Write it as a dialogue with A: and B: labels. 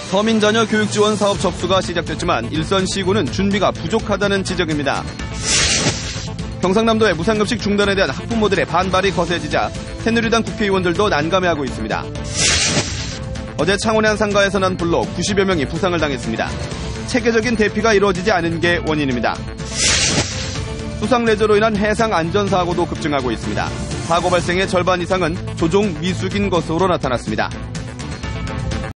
A: 서민 자녀 교육 지원 사업 접수가 시작됐지만 일선시군은 준비가 부족하다는 지적입니다. 경상남도의 무상급식 중단에 대한 학부모들의 반발이 거세지자 새누리당 국회의원들도 난감해하고 있습니다. 어제 창원의 한 상가에서 난 불로 90여 명이 부상을 당했습니다. 체계적인 대피가 이루어지지 않은 게 원인입니다. 수상 레저로 인한 해상 안전사고도 급증하고 있습니다. 사고 발생의 절반 이상은 조종 미숙인 것으로 나타났습니다.